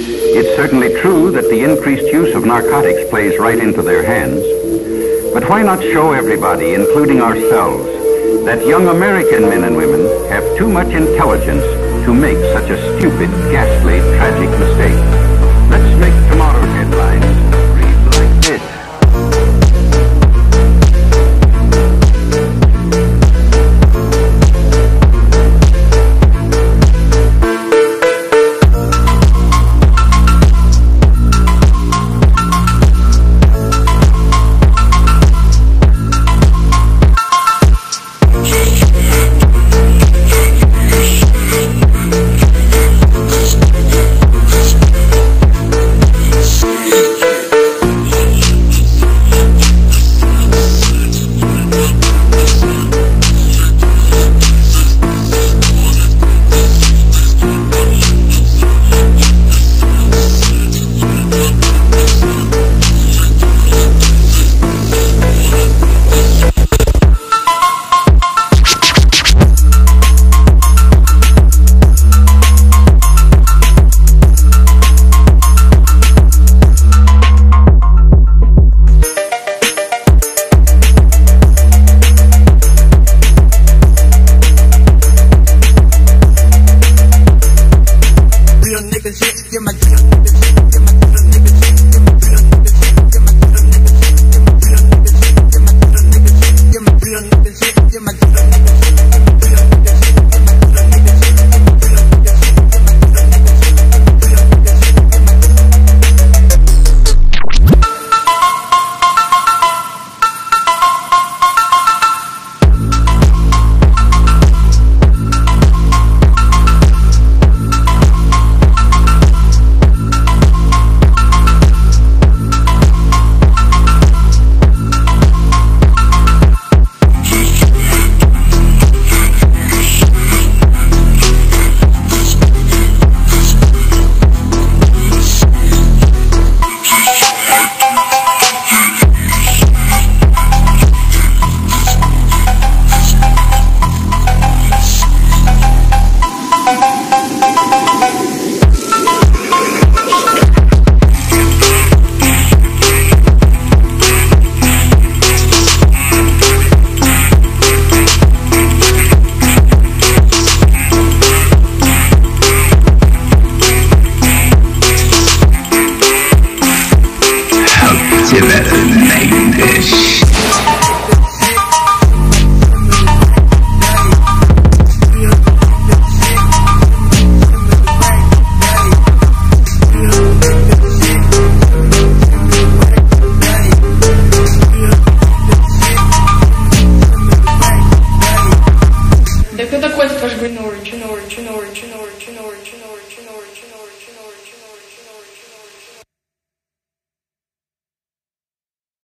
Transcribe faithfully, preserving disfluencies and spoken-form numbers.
It's certainly true that the increased use of narcotics plays right into their hands. But why not show everybody, including ourselves, that young American men and women have too much intelligence to make such a stupid, ghastly, tragic mistake? Let's make tomorrow's headlines read like this. Так это такой, скажи, Hnar, Hnar, Hnar, Hnar, Hnar, Hnar.